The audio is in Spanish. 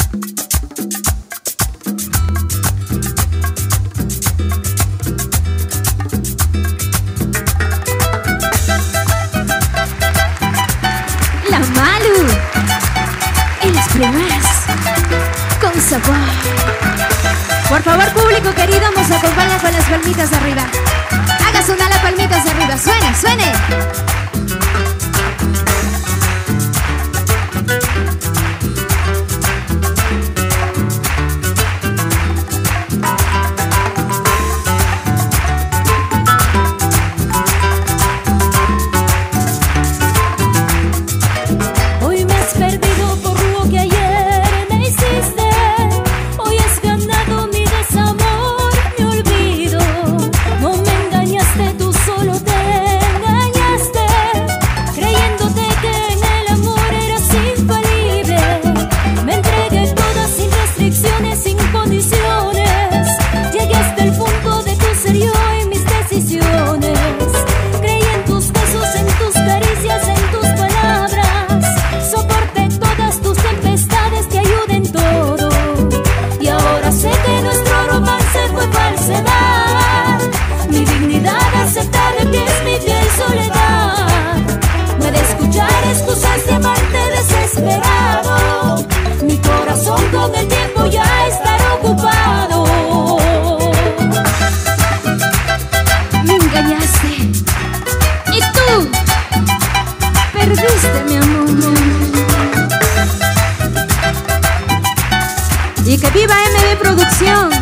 La Malu y las primas con sabor. Por favor, público querido, nos acompaña con las palmitas de arriba. Haga sonar las palmitas de arriba. Suene, suene. Mi dignidad aceptar que es mi fiel soledad. No he de escuchar excusas de amante desesperado. Mi corazón con el tiempo ya estará ocupado. Me engañaste y tú perdiste mi amor. Y que viva MB Producción.